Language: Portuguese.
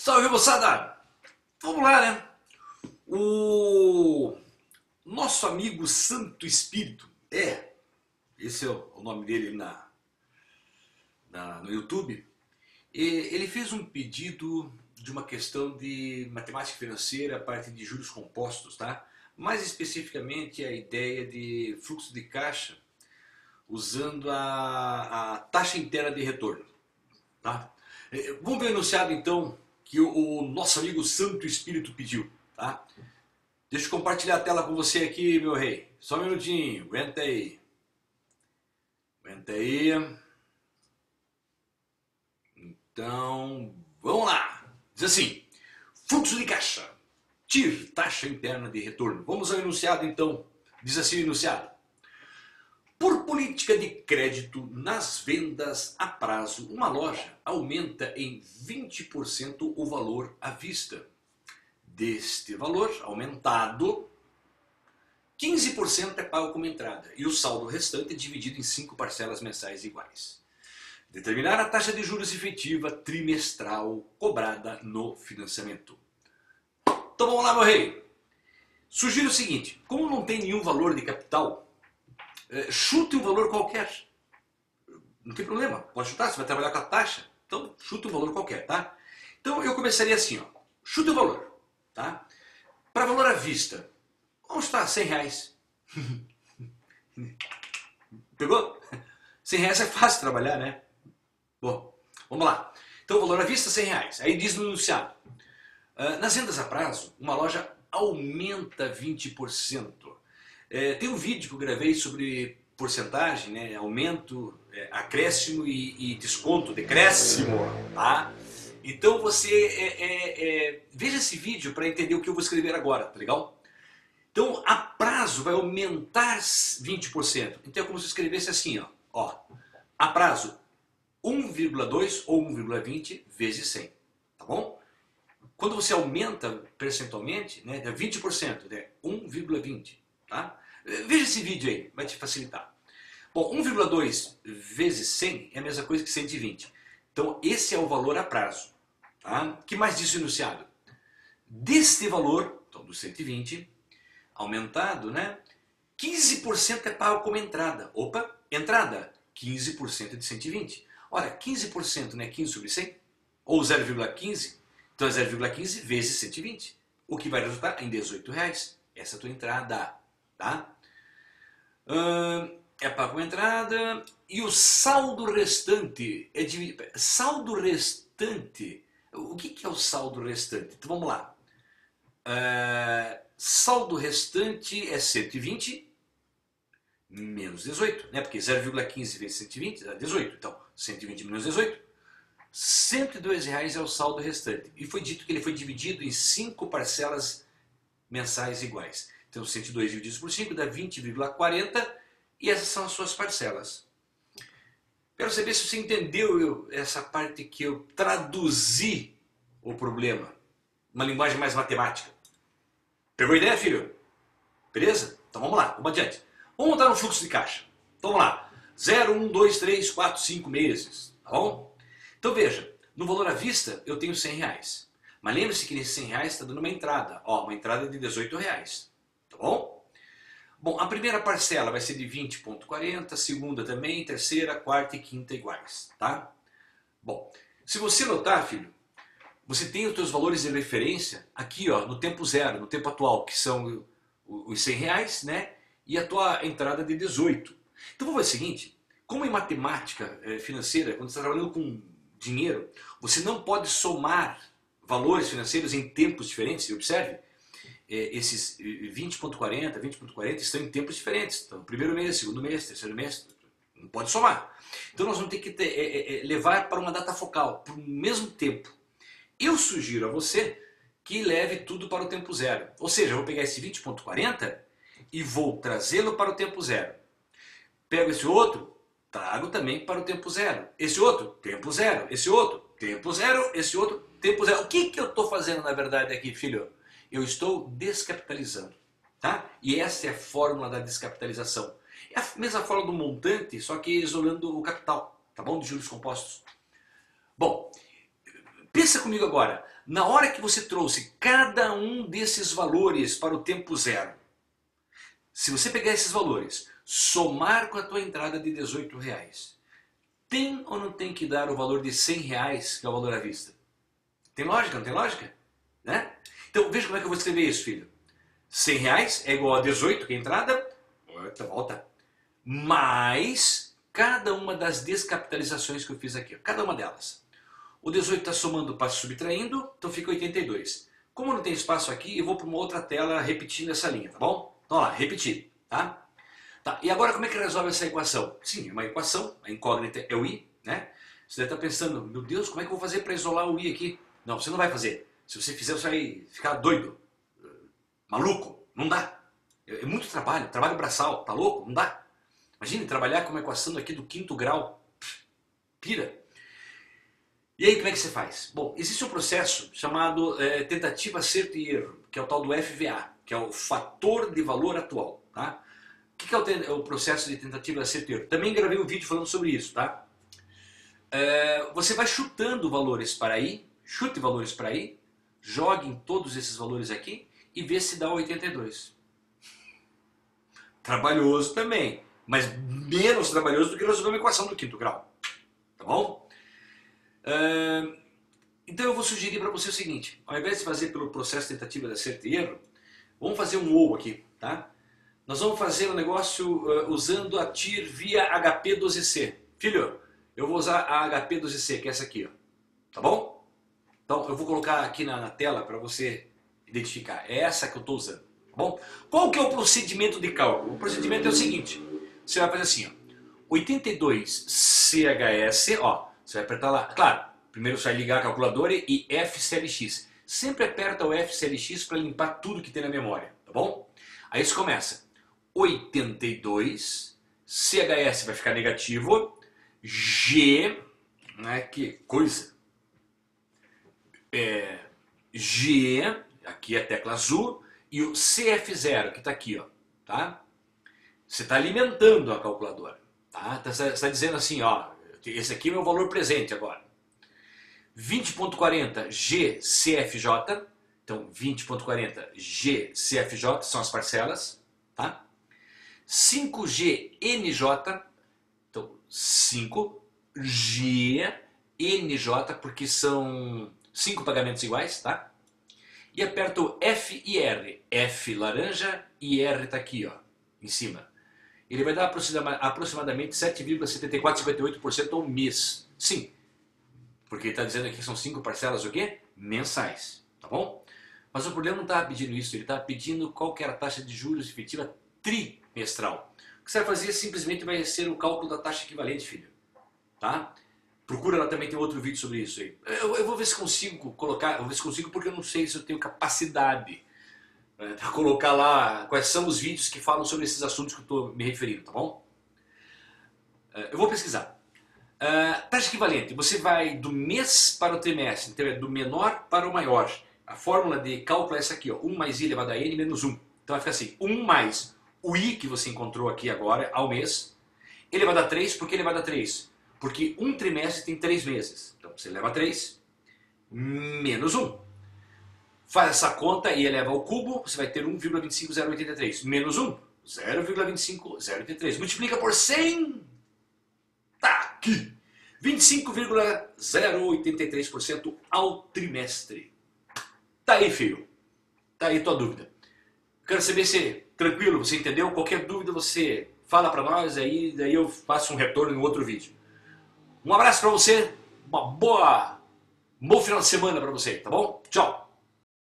Salve, moçada! Vamos lá, né? O nosso amigo Santo Espírito, esse é o nome dele no YouTube, ele fez um pedido de uma questão de matemática financeira, a parte de juros compostos, tá? Mais especificamente a ideia de fluxo de caixa usando a taxa interna de retorno, tá? Vamos ver o enunciado então que o nosso amigo Santo Espírito pediu, tá? Deixa eu compartilhar a tela com você aqui, meu rei. Só um minutinho, aguenta aí. Aguenta aí. Então, vamos lá. Diz assim, fluxo de caixa, TIR, taxa interna de retorno. Vamos ao enunciado então. Diz assim o enunciado. Por política de crédito nas vendas a prazo, uma loja aumenta em 20% o valor à vista. Deste valor aumentado, 15% é pago como entrada e o saldo restante é dividido em 5 parcelas mensais iguais. Determinar a taxa de juros efetiva trimestral cobrada no financiamento. Então vamos lá, meu rei. Sugiro o seguinte, como não tem nenhum valor de capital, chute um valor qualquer. Não tem problema, pode chutar, você vai trabalhar com a taxa, então chute um valor qualquer, tá? Então eu começaria assim, ó, chute o valor, tá? Para valor à vista, vamos chutar 100 reais. Pegou? 100 reais é fácil trabalhar, né? Bom, vamos lá. Então valor à vista 100 reais, aí diz no enunciado. Nas vendas a prazo, uma loja aumenta 20%. Tem um vídeo que eu gravei sobre porcentagem, né? Aumento, acréscimo e desconto, decréscimo, tá? Então você veja esse vídeo para entender o que eu vou escrever agora, tá legal? Então a prazo vai aumentar 20%. Então é como se eu escrevesse assim, ó, a prazo 1,2 ou 1,20 vezes 100, tá bom? Quando você aumenta percentualmente, né, é 20%, é 1,20, tá? Veja esse vídeo aí, vai te facilitar. Bom, 1,2 vezes 100 é a mesma coisa que 120. Então esse é o valor a prazo. Tá? O que mais diz o enunciado? Deste valor, então do 120, aumentado, né, 15% é pago como entrada. Opa, entrada, 15% de 120. Ora, 15% não é 15 sobre 100? Ou 0,15? Então é 0,15 vezes 120. O que vai resultar em 18 reais. Essa é a tua entrada. Tá? É pago com entrada e o saldo restante é de saldo restante. O que é o saldo restante? Então vamos lá. Saldo restante é 120 menos 18, né? Porque 0,15 vezes 120 dá 18. Então 120 menos 18, 102 reais é o saldo restante. E foi dito que ele foi dividido em 5 parcelas mensais iguais. Então 102 divididos por 5 dá 20,40 e essas são as suas parcelas. Quero saber se você entendeu essa parte que eu traduzi o problema. Uma linguagem mais matemática. Pegou a ideia, filho? Beleza? Então vamos lá, vamos adiante. Vamos montar um fluxo de caixa. Então vamos lá. 0, 1, 2, 3, 4, 5 meses. Tá bom? Então veja, no valor à vista eu tenho 100 reais. Mas lembre-se que nesses 100 reais está dando uma entrada. Ó, uma entrada de 18 reais. Tá bom? Bom, a primeira parcela vai ser de 20,40, a segunda também, terceira, quarta e quinta iguais, tá? Bom, se você notar, filho, você tem os seus valores de referência aqui, ó, no tempo zero, no tempo atual, que são os 100 reais, né? E a tua entrada de 18. Então vamos fazer o seguinte, como em matemática financeira, quando você está trabalhando com dinheiro, você não pode somar valores financeiros em tempos diferentes, observe. Esses 20,40, 20,40 estão em tempos diferentes. Então, primeiro mês, segundo mês, terceiro mês, não pode somar. Então nós vamos ter que levar para uma data focal, para o mesmo tempo. Eu sugiro a você que leve tudo para o tempo zero. Ou seja, eu vou pegar esse 20,40 e vou trazê-lo para o tempo zero. Pego esse outro, trago também para o tempo zero. Esse outro, tempo zero. Esse outro, tempo zero. Esse outro, tempo zero. O que eu estou fazendo na verdade aqui, filho? Eu estou descapitalizando, tá? E essa é a fórmula da descapitalização. É a mesma fórmula do montante, só que isolando o capital, tá bom? De juros compostos. Bom, pensa comigo agora. Na hora que você trouxe cada um desses valores para o tempo zero, se você pegar esses valores, somar com a tua entrada de R$18, tem ou não tem que dar o valor de R$100, que é o valor à vista? Tem lógica, não tem lógica? Né? Então veja como é que eu vou escrever isso, filho. R$100 é igual a 18, que é a entrada, volta, mais cada uma das descapitalizações que eu fiz aqui, cada uma delas. O 18 está somando para subtraindo, então fica 82. Como não tem espaço aqui, eu vou para uma outra tela repetindo essa linha, tá bom? Então lá, repetir, tá? Tá, e agora como é que resolve essa equação? Sim, é uma equação, a incógnita é o i, né? Você deve estar pensando, meu Deus, como é que eu vou fazer para isolar o i aqui? Não, você não vai fazer. Se você fizer, você vai ficar doido, maluco, não dá. É muito trabalho, trabalho braçal, tá louco? Não dá. Imagine trabalhar com uma equação aqui do 5º grau, pira. E aí como é que você faz? Bom, existe um processo chamado tentativa, acerto e erro, que é o tal do FVA, que é o fator de valor atual, tá? O que é o processo de tentativa, acerto e erro? Também gravei um vídeo falando sobre isso, tá? Você vai chutando valores para aí, chute valores para aí, jogue em todos esses valores aqui e vê se dá 82. Trabalhoso também, mas menos trabalhoso do que resolver uma equação do 5º grau, tá bom? Então eu vou sugerir para você o seguinte, ao invés de fazer pelo processo de tentativa, acerto e erro, vamos fazer um ou aqui, tá? Nós vamos fazer um negócio usando a TIR via HP12C. Filho, eu vou usar a HP12C, que é essa aqui, ó. Tá bom? Então eu vou colocar aqui na tela para você identificar. É essa que eu estou usando. Tá bom? Qual que é o procedimento de cálculo? O procedimento é o seguinte. Você vai fazer assim, ó. 82 CHS, ó. Você vai apertar lá. Claro, primeiro você vai ligar a calculadora e FCLX. Sempre aperta o FCLX para limpar tudo que tem na memória. Tá bom? Aí você começa. 82, CHS vai ficar negativo, G, né, que coisa, G, aqui é a tecla azul, e o CF0, que está aqui, ó, tá? Você está alimentando a calculadora, tá? Você está dizendo assim, ó, esse aqui é o meu valor presente agora. 20.40 GCFJ, então 20.40 GCFJ são as parcelas, tá? 5GNJ, então 5GNJ, porque são 5 pagamentos iguais, tá? E aperto F e R. F laranja e R tá aqui, ó, em cima. Ele vai dar aproximadamente 7,7458% ao mês. Sim, porque ele está dizendo aqui que são 5 parcelas o quê? Mensais, tá bom? Mas o problema não está pedindo isso, ele está pedindo qual que era a taxa de juros efetiva trimestral. O que você vai fazer simplesmente vai ser o cálculo da taxa equivalente, filho. Tá? Procura lá, também tem outro vídeo sobre isso aí. Eu vou ver se consigo colocar, vou ver se consigo porque eu não sei se eu tenho capacidade para colocar lá quais são os vídeos que falam sobre esses assuntos que eu estou me referindo, tá bom? Eu vou pesquisar. Taxa equivalente, você vai do mês para o trimestre, então é do menor para o maior. A fórmula de cálculo é essa aqui, ó, 1 mais i elevado a n menos 1. Então vai ficar assim, 1 mais o i que você encontrou aqui agora, ao mês, elevado a 3, por que elevado a 3? Porque um trimestre tem 3 meses. Então você eleva a 3, menos 1. Faz essa conta e eleva ao cubo, você vai ter 1,25083. Menos 1, 0,25083. Multiplica por 100, tá aqui. 25,083% ao trimestre. Tá aí, filho. Tá aí tua dúvida. Quero saber se tranquilo, você entendeu? Qualquer dúvida você fala para nós, aí daí eu faço um retorno em outro vídeo. Um abraço para você, um bom final de semana para você, tá bom? Tchau!